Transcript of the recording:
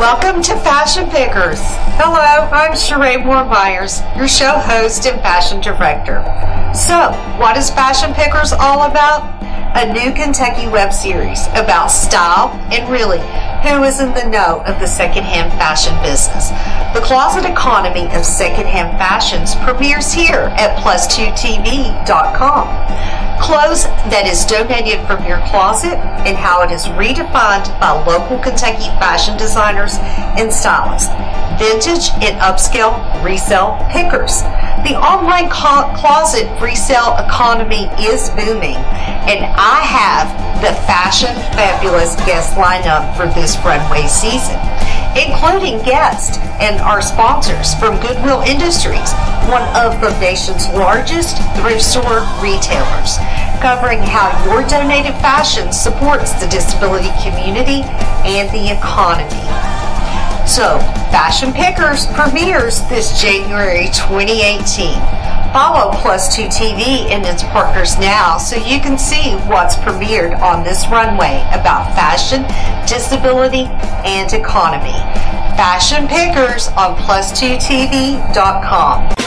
Welcome to Fashion Pickers. Hello, I'm Sheree Moore Myers, your show host and fashion director. So, what is Fashion Pickers all about? A new Kentucky web series about style and really who is in the know of the secondhand fashion business. The closet economy of secondhand fashions premieres here at plus2tv.com. Clothes that is donated from your closet and how it is redefined by local Kentucky fashion designers and stylists. Vintage and upscale resale pickers. The online closet resale economy is booming, and I have the fashion fabulous guest lineup for this runway season, including guests and our sponsors from Goodwill Industries, one of the nation's largest thrift store retailers, covering how your donated fashion supports the disability community and the economy. So, Fashion Pickers premieres this January 2018. Follow Plus 2 TV and its partners now so you can see what's premiered on this runway about fashion, disability, and economy. Fashion Pickers on plus2tv.com.